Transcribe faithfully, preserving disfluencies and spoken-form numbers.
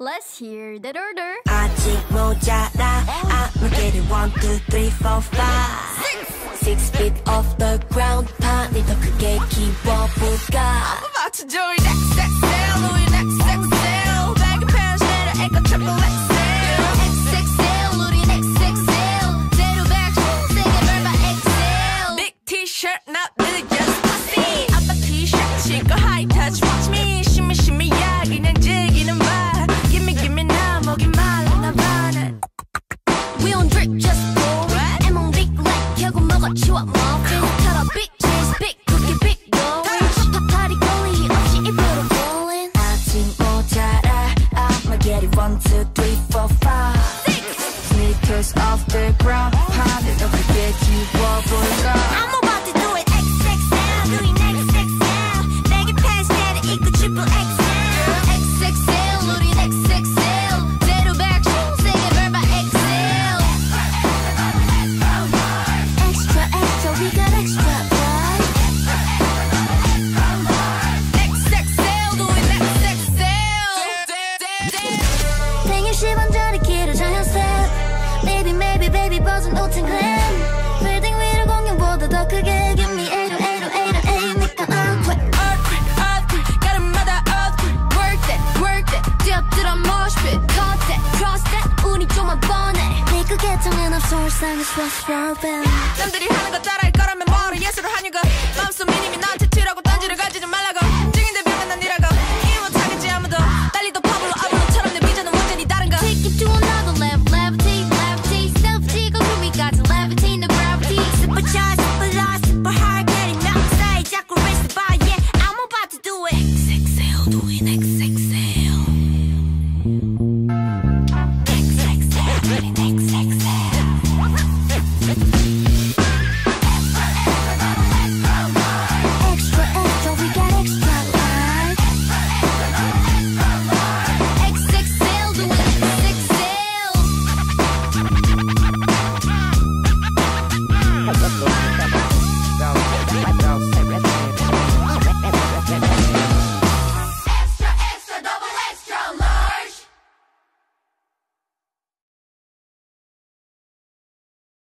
Let's hear that order. 아직 모자라. I'ma get it one, two, three, four, five. Six feet off the ground. 판이 더 크게 키워볼까? I'm about to join X X L, Louis X X L. Baggy pants, 내려 에코 triple X L. X X L, Louis X X L. 제로 백, 세게 밟아 X L. Big T-shirt, not really just pussy. 아빠 T-shirt, 신고 high touch, watch me. shimmy shimmy, 야, 그냥 즐기는 말. Gimme gimme 나 목이 말랐나 봐. 난 We don't drink, just pour it. M on big like 결국 먹어 치워 muffin. 털어 big cheese, big cookie, big dough. 파파리 거리 없이 입으로 rolling. 아직 모자라. I'ma get it one, two, three, four, five. Six. Sneakers off the ground. 판이 더 크게 키워볼까? I'm about to do it. X X L, Louis X X L. Baggy pants 내려 입고 triple X L. X X L, Louis X X L. 제로 백, 세게 밟아 X L. Extra, extra, we got extra, boy. X X L, Louis X X L. 생일 십 원 전에 길어져 연습. Maybe, maybe, baby, 버전 오튼 glam. 빌딩 위로 공룡보다 더 크게. Give me eight oh eight oh eight oh eight. 니가 earthquake. Earthquake, earthquake, 가름마다 earthquake. Work that, work that, 뛰어들어 mosh pit. Cut that, cross that, 운이 좀만 뻔해. 네가 개통은 없어 일상의 스포츠 프로그램. 남들이 하는 거 따라할 거라면 뭐로 예술을 하냐고. 마음속 미님이 나한테 튀라고 딴지를 가지지 말라고. 증인들 벽은 난 니라고. 이해 못하겠지 아무도. 달리도 파블로 아브로처럼 내 비전은 완전히 다른 거. Take it to another level. Levitate, levitate, self-T. 고 we got to levitate, no gravity. Supercharged, super lost, super hard. Getting outside, 자꾸 raise the bar, yeah. I'm about to do it. X X L, doing X X L.